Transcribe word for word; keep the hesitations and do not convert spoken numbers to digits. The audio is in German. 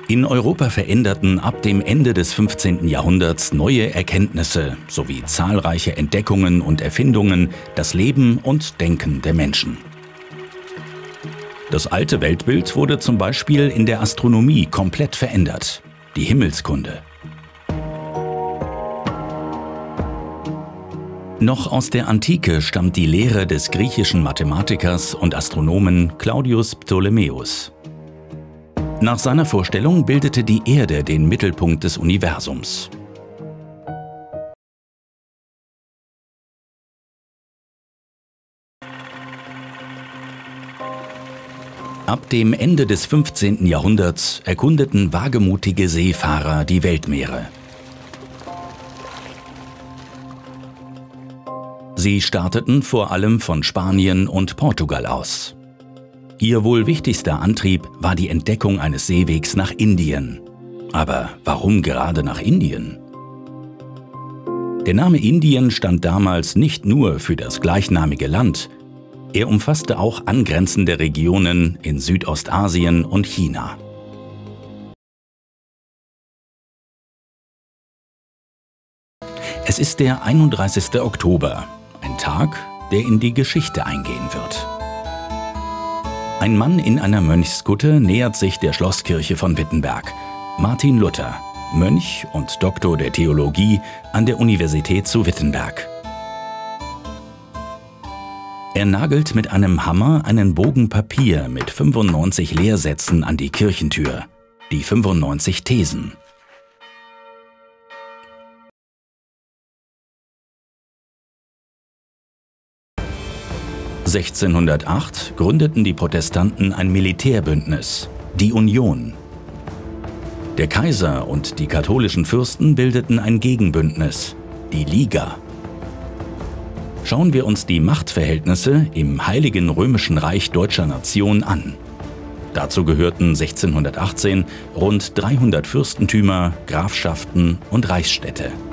In Europa veränderten ab dem Ende des fünfzehnten Jahrhunderts neue Erkenntnisse sowie zahlreiche Entdeckungen und Erfindungen das Leben und Denken der Menschen. Das alte Weltbild wurde zum Beispiel in der Astronomie komplett verändert, die Himmelskunde. Noch aus der Antike stammt die Lehre des griechischen Mathematikers und Astronomen Claudius Ptolemäus. Nach seiner Vorstellung bildete die Erde den Mittelpunkt des Universums. Ab dem Ende des fünfzehnten Jahrhunderts erkundeten wagemutige Seefahrer die Weltmeere. Sie starteten vor allem von Spanien und Portugal aus. Ihr wohl wichtigster Antrieb war die Entdeckung eines Seewegs nach Indien. Aber warum gerade nach Indien? Der Name Indien stand damals nicht nur für das gleichnamige Land, er umfasste auch angrenzende Regionen in Südostasien und China. Es ist der einunddreißigste Oktober, ein Tag, der in die Geschichte eingehen wird. Ein Mann in einer Mönchskutte nähert sich der Schlosskirche von Wittenberg, Martin Luther, Mönch und Doktor der Theologie an der Universität zu Wittenberg. Er nagelt mit einem Hammer einen Bogen Papier mit fünfundneunzig Lehrsätzen an die Kirchentür, die fünfundneunzig Thesen. sechzehnhundertacht gründeten die Protestanten ein Militärbündnis, die Union. Der Kaiser und die katholischen Fürsten bildeten ein Gegenbündnis, die Liga. Schauen wir uns die Machtverhältnisse im Heiligen Römischen Reich Deutscher Nation an. Dazu gehörten sechzehnhundertachtzehn rund dreihundert Fürstentümer, Grafschaften und Reichsstädte.